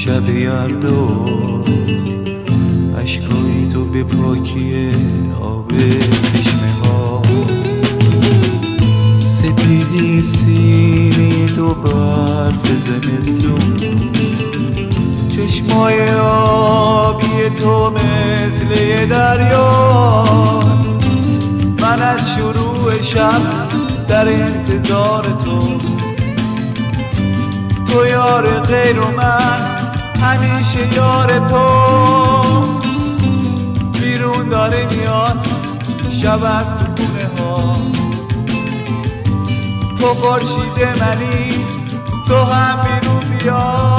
شب یلدا اشکای تو به پاکی آب چشمه ها، سپیدی سینه تو برف زمستون، چشمای آبی تو مثل یه دریا. من از شروع شب در انتظار تو، تو یار غیر و من همیشه یار تو. بیرون داره میاد شب از خونه ها، تو خورشید منی، تو هم بیرون بیا.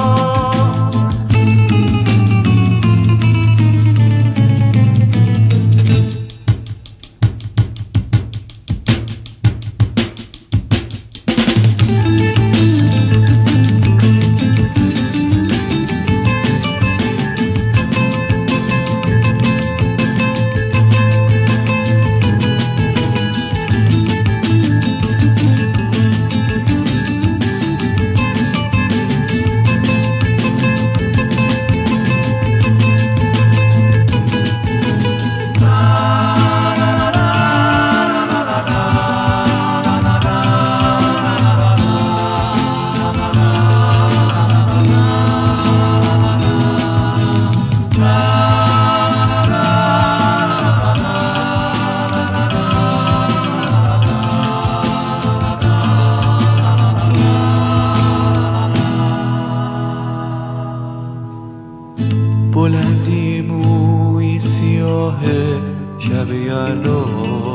بلندی موی سیاه شب یلدا،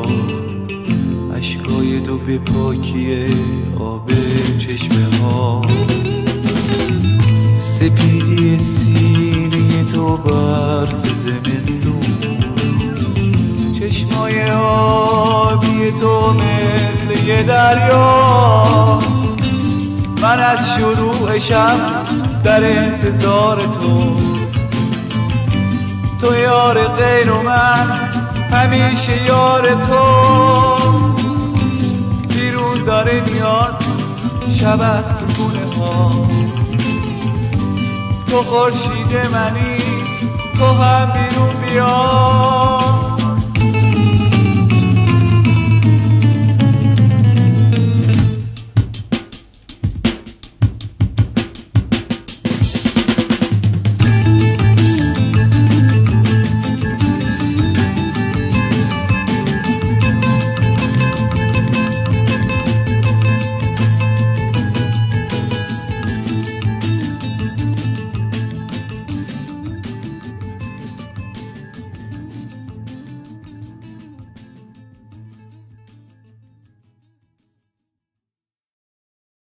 اشکای تو به پاکی آب چشمه ها، سپیدی سینه تو برف زمستون، چشمای آبی تو مثل یه دریا. من از شروع شب در انتظار تو، تو یار غیر و من همیشه یار تو. بیرون داره میاد شب از خونه ها، تو خورشید منی، تو هم بیرون بیا.